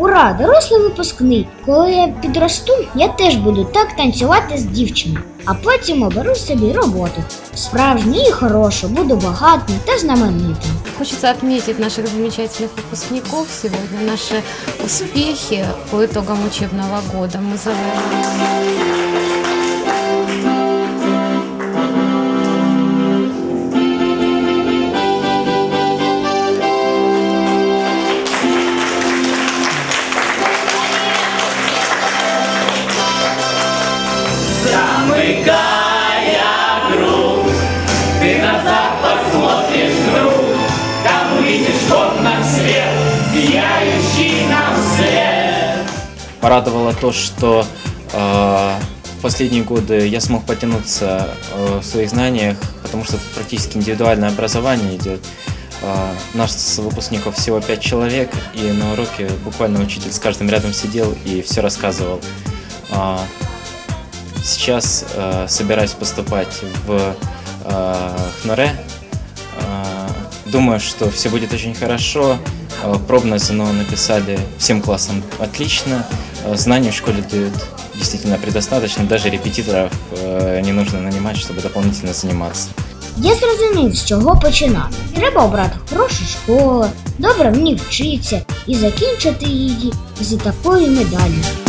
Ура! Дорослий випускний! Коли я підросту, я теж буду так танцювати з дівчиною, а потім оберу собі роботу. Справжню і хорошу, буду багатим та знаменитим. Хочется отметить наших замечательных выпускников сегодня, наши успехи по итогам учебного года. Мы Замыкая круг, ты назад посмотришь вдруг, там увидишь в окнах свет, сияющий нам вслед. Порадовало то, что в последние годы я смог потянуться в своих знаниях, потому что тут практически индивидуальное образование идет. Нас выпускников всего 5 человек, и на уроке буквально учитель с каждым рядом сидел и все рассказывал. Сейчас собираюсь поступать в ХНУРЭ. Думаю, что все будет очень хорошо. Пробное ЗНО написали всем классам отлично. Знаний в школе дают действительно предостаточно. Даже репетиторов не нужно нанимать, чтобы дополнительно заниматься. Я зрозумів, з чого починати. Треба обрати хорошу школу, добре в ній вчитися і закінчити її з такою медаллю.